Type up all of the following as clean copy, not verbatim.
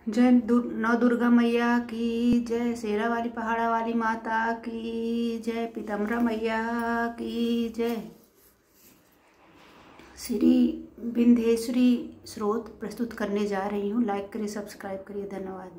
जय नौ दुर्गा मैया की जय, शेरा वाली पहाड़ा वाली माता की जय, पीताम्बरा मैया की जय। श्री विंध्येश्वरी स्रोत प्रस्तुत करने जा रही हूँ। लाइक करिए, सब्सक्राइब करिए, धन्यवाद।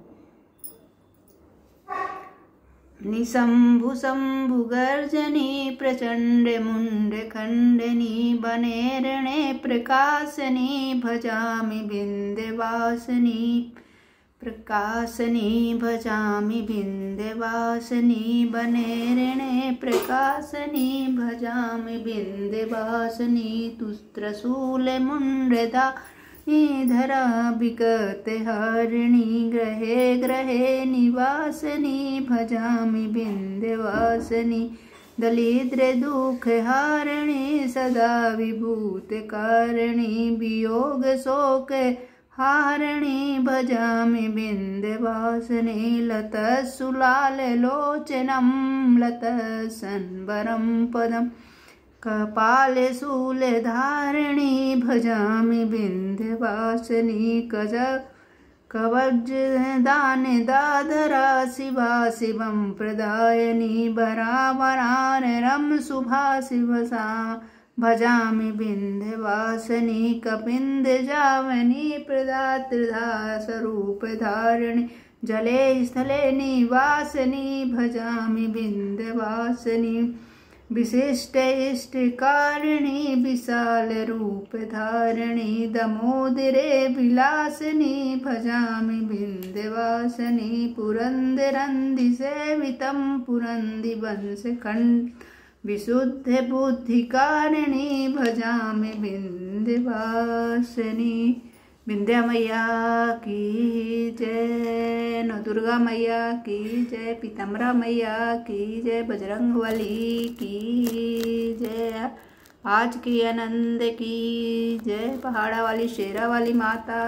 निशंभु शंभु गर्जनी प्रचंड मुंड खंडनी बनेरणे प्रकाशनी भजामि विंध्यवासिनी प्रकाशनी भजामि विंध्यवासिनी बनेरणे प्रकाशनी भजामि विंध्यवासिनी तुस्त्रशूलमुण्डधा धरा विगत हरिणी ग्रहे ग्रहे निवासिनी भजामि विंध्यवासिनी दलिद्र दुख हारिणी सदा विभूत कारिणी वियोग शोक हारिणी भजामि विंध्यवासिनी लतसुलाल लोचनं लतसंवरं पदम् कपाले शूलधारिणी भजामि विंध्यवासिनी कवच दान दाधरा शिवा शिवं प्रदायिनी वरावरानरं शुभा शिवसा भजामि विंध्यवासिनी कपिन्दजावनी प्रदातृधा स्वरूपधारिणी जले स्थले निवासिनी भजामि विंध्यवासिनी विशिष्ट इष्टकारिणी विशाल रूप धारिणी दमोदरे विलासिनी भजामि विंध्यवासिनी पुरंदरंदि सेवितं पुरंदि वंशखंड विशुद्ध बुद्धिकारिणी भजामि विंध्यवासिनी। विंध्या मैया की जय, नौ दुर्गा मैया की जय, पीताम्बरा मैया की जय, बजरंगबली की जय, आज की आनंद की जय, पहाड़ा वाली शेरा वाली माता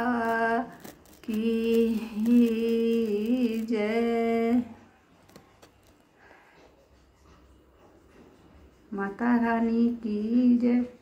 की जय, माता रानी की जय।